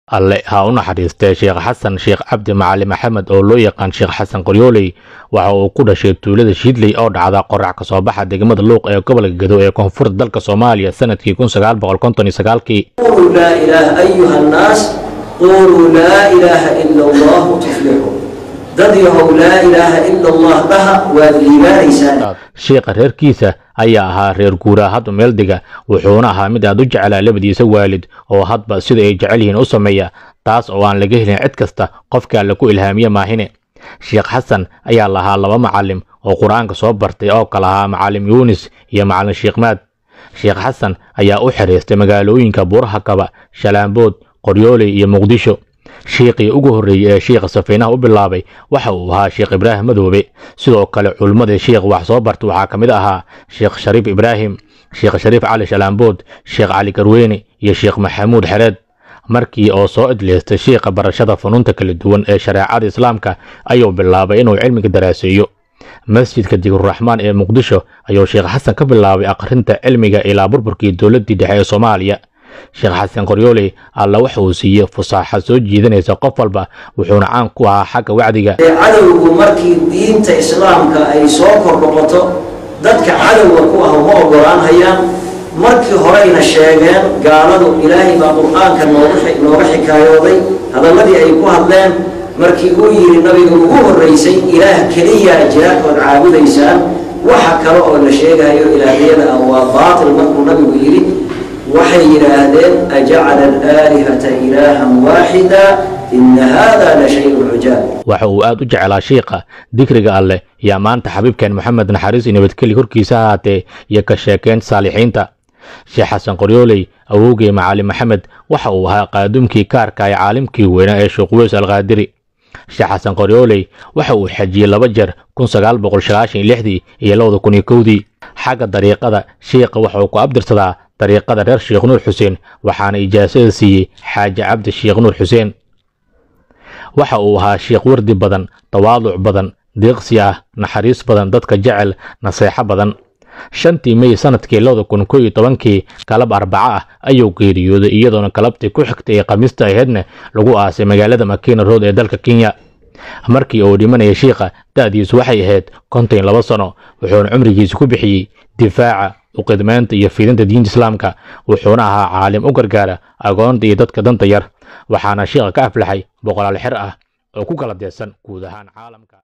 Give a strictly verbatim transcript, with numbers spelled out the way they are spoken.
alle ha u naxariistay Sheekh Xasan Sheekh Cabdi Macalin Maxamed oo loo yaqaan Sheekh Xasan Qoryooley waxa uu ku dhashay tuulada Shiidley oo dhacda qorax ka soo baxa degmada Luuq ee gobolka Gedo ee koonfurta dalka Soomaaliya sanadkii kun sagaal boqol konton iyo sagaal kii. La ilaha ayyuha an-nas qulu la ilaha illa Allah tuflihu dadyahu la ilaha illa Allah baha wa liibaanaysa. Sheekh reerkiisa ayaa ahaa reer guuraa hadda meel diga wuxuuna ahaa mid aad u jeclaa labadiisa waalid oo hadba sida ay jecel yihiin u sameeya taas oo aan laga helin cid kasta qofka la ku ilhaamiye maahine. Sheekh Xasan ayaa lahaa laba macallim oo Quraanka soo bartay oo kala ahaa Macallim Yuunus iyo Macallim Sheekh Maad. Sheekh Xasan ayaa u xiriirtay magaalooyinka Buuraha Kaba, Shalaambood, Qoryooley iyo Muqdisho. Sheekhi ugu horeeyay ee Sheekh Safiinaha u bilaabay waxa uu ahaa Sheekh Ibraahim Madoobe. sidoo kale culimada Sheekh wax soo bartay waxa kamid ahaa Sheekh Shariif Ibraahim, Sheekh Shariif Cali Shalaambood, Sheekh Cali Garweyne iyo Sheekh Maxamuud Xareed. markii oo soo idleystay Sheekha barashada funuunta kala duwan ee shariicada Islaamka ayuu bilaabay inuu cilmiga daraaseeyo. masjidka Digur Raxmaan ee Muqdisho ayuu Sheekh Xasan ka bilaabay aqrinta cilmiga ilaa burburkii dawladda dhexe ee Soomaaliya. Sheekh Xasan Qoryooley alla waxa uu siiyay fasaaxo soo jiidanaysa qof walba wuxuuna caan ku ahaa xagga wacdiga. cadawgu markii diinta Islaamka ay soo kordhoqoto dadka cadawga ku ah ma ogolaan hayaan markii horeyna sheegeen gaaladu Ilaahay baa Qur'aanka nooga xikaayooday hadalladii ay ku hadleen markii uu yiri nabiga ugu horeysay Ilaah kaliya jiraad oo caabudaysaan waxa kale oo la sheegayo ilaahiyada waa baatil markuu nabigu yiri waxay yiraahdeen aj'ala al-alihata ilahan wahida in hada la shay'un ujaab. waxa uu aad u jeclaa Sheekha dikriga Alle iyo maanta xabiibkeen Maxamed naxariis iyo nabadgelyo korkiisa haatee iyo ka sheekeen saalixiinta. Sheekh Xasan Qoryooley awowgii Macalin Maxamed waxa uu ahaa qaadumkii kaarka ee caalimkii weynaa ee Sheekh Weys Al-Qaadiri. Sheekh Xasan Qoryooley waxa uu xajiyay laba jeer kun sagaal boqol sagaashan iyo lix iyo laba kun iyo kow. xagga dariiqada Sheekha waxa uu ku abdirsadaa dariiqada reer Sheekh Nuur Xuseen waxaana ijaasada siiyay Xaaji Cabdi Sheekh Nuur Xuseen. waxa uu ahaa sheekh wardi badan, tawaaduc badan, deeqsi ah, naxariis badan, dadka jecel, naseexo badan. shantii May sanadkii laba kun kow iyo toban kalab Arbaca ah ayuu geeriyooday iyadoona kalabtii ku xigtay Khamiista ahaydna lagu aasay magaalada Makina Road ee dalka Kenya. markii uu dhimanayay Sheekha da'diisu waxay ahayd konton iyo laba sano wuxuuna cumrigiisa ku bixiyay difaaca u qidmaynta iyo fidinta diinta Islaamka wuxuuna ahaa caalim u gargaara agoonta iyo dadka danta yar waxaana Sheekha ka aflaxay boqolaal xir ah oo ku kala deesan guud ahaan caalamka.